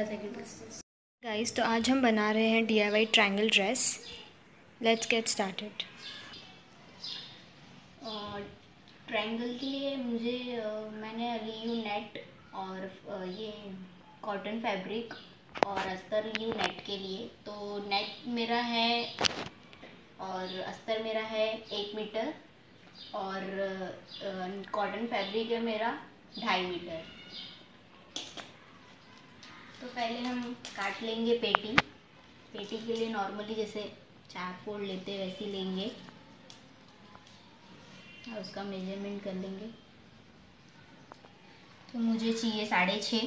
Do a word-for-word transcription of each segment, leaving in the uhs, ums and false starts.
Guys, तो आज हम बना रहे हैं D I Y triangle dress. Let's get started. Triangle के लिए मुझे uh, मैंने ली हूँ नेट और uh, ये कॉटन फैब्रिक और अस्तर ली हूँ नेट के लिए। तो नेट मेरा है और अस्तर मेरा है एक मीटर और कॉटन uh, फैब्रिक है मेरा ढाई मीटर। तो पहले हम काट लेंगे पेटी। पेटी के लिए नॉर्मली जैसे चार फोल्ड लेते वैसे लेंगे और उसका मेजरमेंट कर लेंगे। तो मुझे चाहिए साढ़े छः।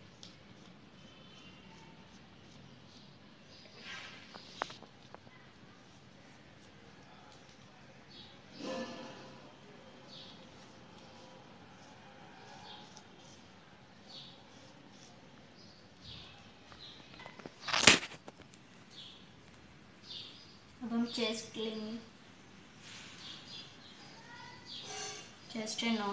अब हम चेस्ट लेंगे। चेस्ट है नौ।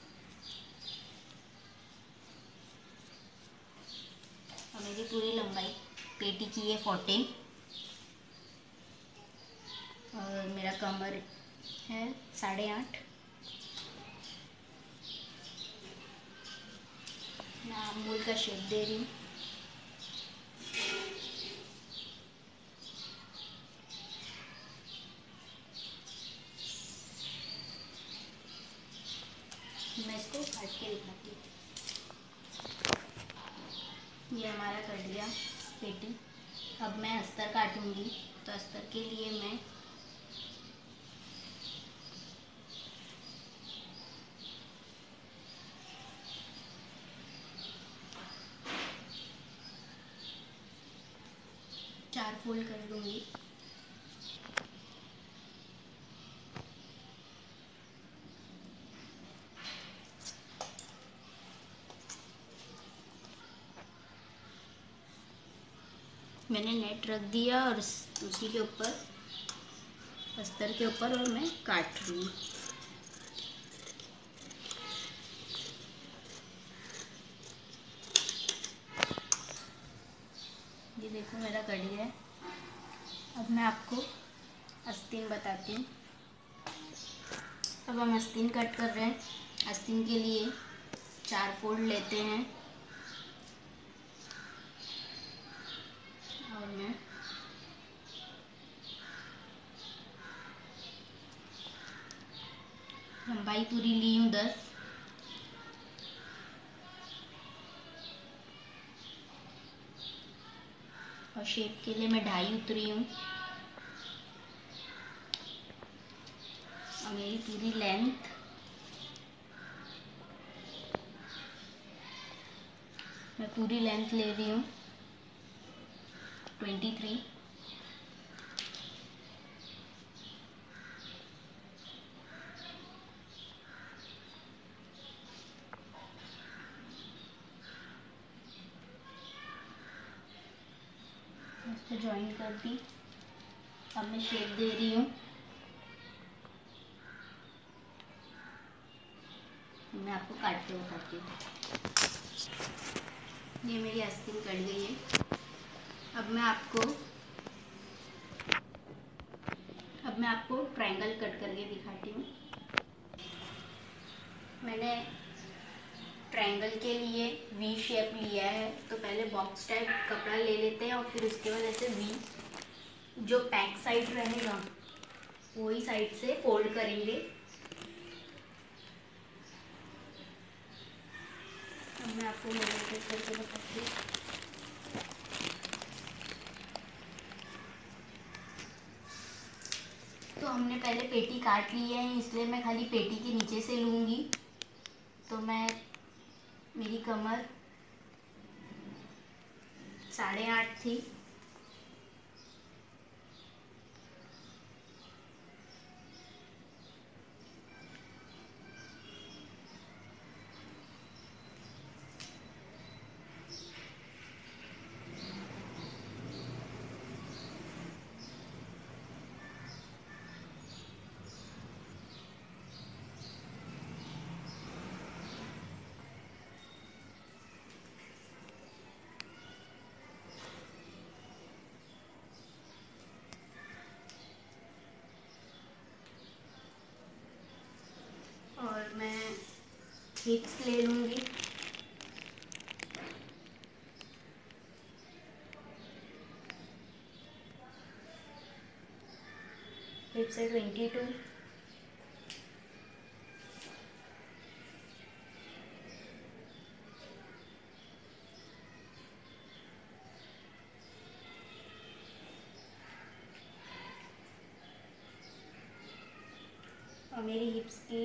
और मेरी पूरी लंबाई पेटी की है फोर्टीन और मेरा कमर है साढ़े आठ। मैं अमूल का शेप दे रही हूँ। मैं इसको काट के दिखाती हूँ। ये हमारा कट गया पेटी। अब मैं अस्तर काटूंगी। तो अस्तर के लिए मैं चार फोल्ड कर दूंगी। मैंने नेट रख दिया और उसी के ऊपर अस्तर के ऊपर और मैं काट रही हूँ। ये देखो मेरा कट गया है। अब मैं आपको आस्तीन बताती हूँ। अब हम आस्तीन कट कर रहे हैं। आस्तीन के लिए चार फोल्ड लेते हैं और मैं लंबाई पूरी ली हूँ दस। और शेप के लिए मैं ढाई उतरी हूँ। और मेरी पूरी लेंथ मैं पूरी लेंथ ले रही हूँ ट्वेंटी थ्री। इसको ज्वाइन कर दी। अब मैं शेप दे रही हूँ। मैं आपको काट के बताती हूँ। ये मेरी आस्तीन कट गई है। अब मैं आपको अब मैं आपको ट्रायंगल कट करके दिखाती हूँ। मैंने ट्रायंगल के लिए वी शेप लिया है। तो पहले बॉक्स टाइप कपड़ा ले लेते हैं और फिर उसके बाद ऐसे वी जो बैक साइड रहेगा वही साइड से फोल्ड करेंगे। अब मैं आपको मेजरमेंट करके बताती हूँ। तो हमने पहले पेटी काट ली है इसलिए मैं खाली पेटी के नीचे से लूँगी। तो मैं मेरी कमर साढ़े आठ थी। हिप्स ले लूँगी। हिप्स है ट्वेंटी टू। और मेरी हिप्स की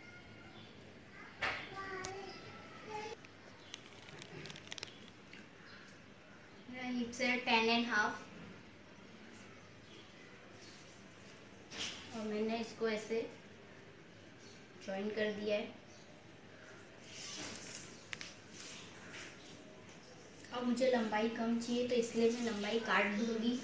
मेरा हिप्स है टेन एंड हाफ। और मैंने इसको ऐसे जॉइन कर दिया है। अब मुझे लंबाई कम चाहिए तो इसलिए मैं लंबाई काट दूंगी।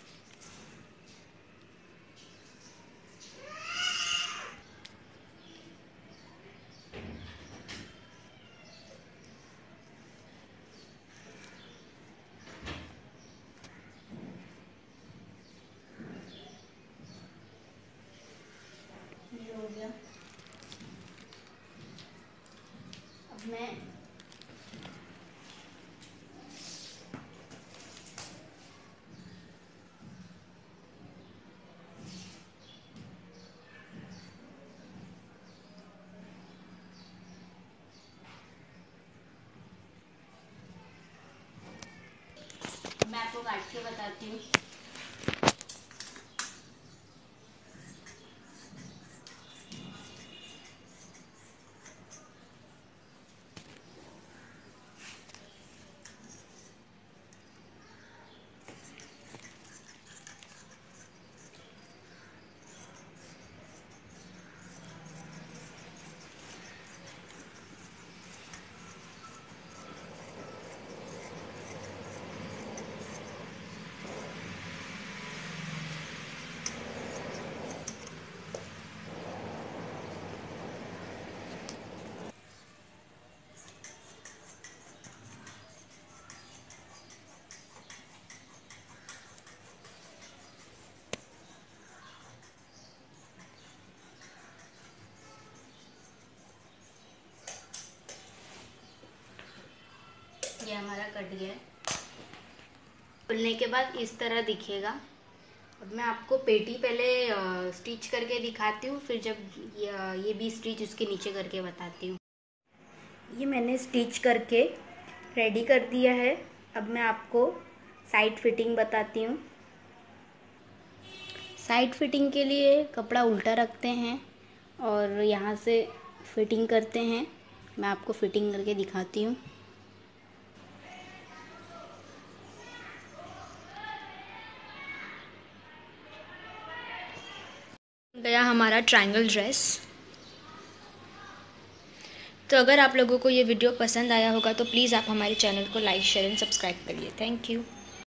ये हो गया। अब मैं मैं आपको काट के बताती हूँ। ये हमारा कट गया है। खुलने के बाद इस तरह दिखेगा। अब मैं आपको पेटी पहले स्टिच करके दिखाती हूँ, फिर जब ये, ये भी स्टिच उसके नीचे करके बताती हूँ। ये मैंने स्टिच करके रेडी कर दिया है। अब मैं आपको साइड फिटिंग बताती हूँ। साइड फिटिंग के लिए कपड़ा उल्टा रखते हैं और यहाँ से फिटिंग करते हैं। मैं आपको फिटिंग करके दिखाती हूँ। गया हमारा ट्रायंगल ड्रेस। तो अगर आप लोगों को ये वीडियो पसंद आया होगा तो प्लीज़ आप हमारे चैनल को लाइक शेयर एंड सब्सक्राइब करिए। Thank you.